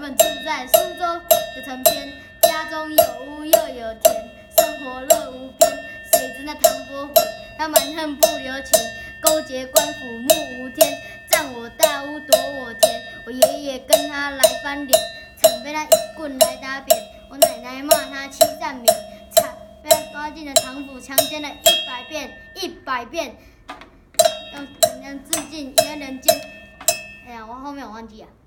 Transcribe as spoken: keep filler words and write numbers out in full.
们住在苏州的城边，家中有屋又有田，生活乐无边。谁知那唐伯虎，他蛮横不留情，勾结官府目无天，占我大屋夺我田。我爷爷跟他来翻脸，惨被他一棍来打扁。我奶奶骂他欺善民，惨被他抓进了唐府，强奸了一百遍，一百遍。要怎样致敬一人间？哎呀，我后面我忘记了。